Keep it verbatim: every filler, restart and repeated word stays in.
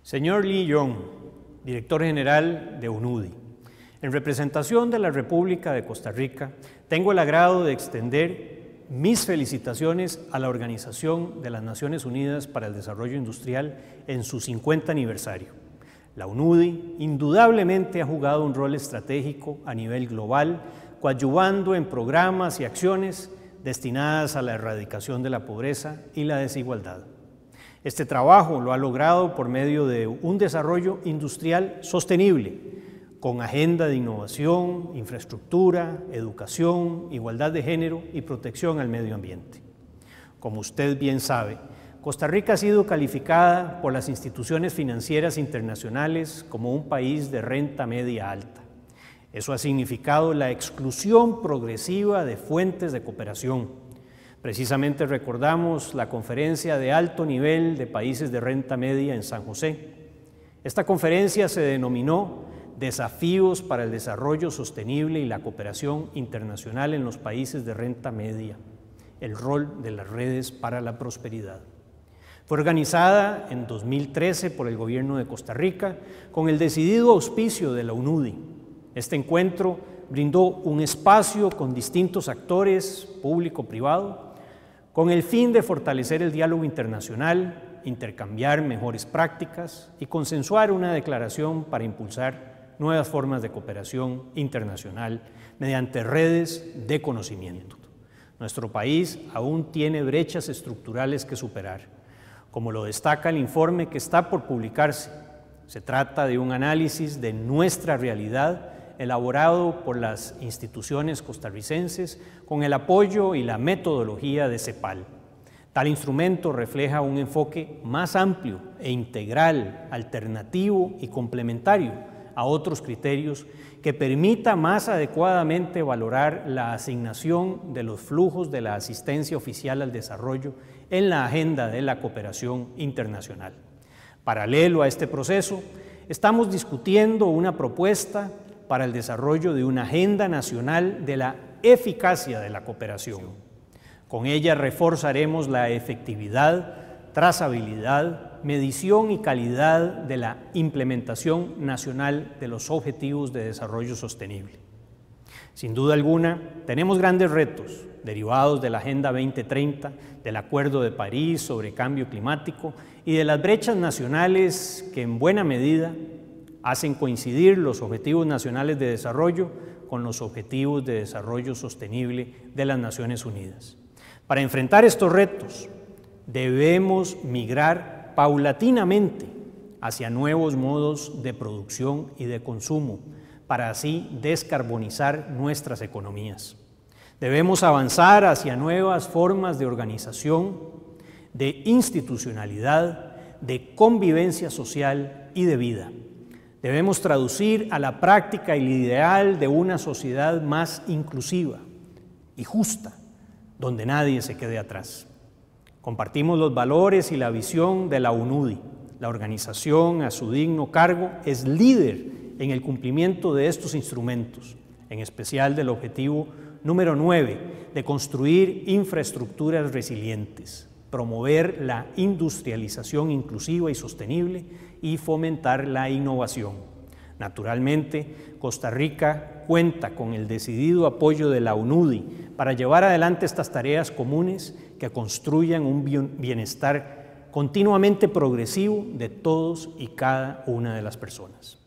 Señor Lee Young, director general de UNUDI, en representación de la República de Costa Rica, tengo el agrado de extender mis felicitaciones a la Organización de las Naciones Unidas para el Desarrollo Industrial en su cincuenta aniversario. La UNUDI indudablemente ha jugado un rol estratégico a nivel global, coadyuvando en programas y acciones destinadas a la erradicación de la pobreza y la desigualdad. Este trabajo lo ha logrado por medio de un desarrollo industrial sostenible, con agenda de innovación, infraestructura, educación, igualdad de género y protección al medio ambiente. Como usted bien sabe, Costa Rica ha sido calificada por las instituciones financieras internacionales como un país de renta media alta. Eso ha significado la exclusión progresiva de fuentes de cooperación. Precisamente recordamos la conferencia de alto nivel de países de renta media en San José. Esta conferencia se denominó Desafíos para el Desarrollo Sostenible y la Cooperación Internacional en los Países de Renta Media, el rol de las redes para la prosperidad. Fue organizada en dos mil trece por el Gobierno de Costa Rica con el decidido auspicio de la UNUDI. Este encuentro brindó un espacio con distintos actores público-privado con el fin de fortalecer el diálogo internacional, intercambiar mejores prácticas y consensuar una declaración para impulsar nuevas formas de cooperación internacional mediante redes de conocimiento. Nuestro país aún tiene brechas estructurales que superar, como lo destaca el informe que está por publicarse. Se trata de un análisis de nuestra realidad elaborado por las instituciones costarricenses con el apoyo y la metodología de CEPAL. Tal instrumento refleja un enfoque más amplio e integral, alternativo y complementario a otros criterios que permita más adecuadamente valorar la asignación de los flujos de la asistencia oficial al desarrollo en la agenda de la cooperación internacional. Paralelo a este proceso, estamos discutiendo una propuesta para el desarrollo de una agenda nacional de la eficacia de la cooperación. Con ella reforzaremos la efectividad, trazabilidad, medición y calidad de la implementación nacional de los Objetivos de Desarrollo Sostenible. Sin duda alguna, tenemos grandes retos derivados de la Agenda veinte treinta, del Acuerdo de París sobre cambio climático y de las brechas nacionales que en buena medida hacen coincidir los Objetivos Nacionales de Desarrollo con los Objetivos de Desarrollo Sostenible de las Naciones Unidas. Para enfrentar estos retos, debemos migrar paulatinamente hacia nuevos modos de producción y de consumo, para así descarbonizar nuestras economías. Debemos avanzar hacia nuevas formas de organización, de institucionalidad, de convivencia social y de vida. Debemos traducir a la práctica el ideal de una sociedad más inclusiva y justa, donde nadie se quede atrás. Compartimos los valores y la visión de la UNUDI. La organización, a su digno cargo, es líder en el cumplimiento de estos instrumentos, en especial del objetivo número nueve, de construir infraestructuras resilientes, promover la industrialización inclusiva y sostenible y fomentar la innovación. Naturalmente, Costa Rica cuenta con el decidido apoyo de la UNUDI para llevar adelante estas tareas comunes que construyan un bienestar continuamente progresivo de todos y cada una de las personas.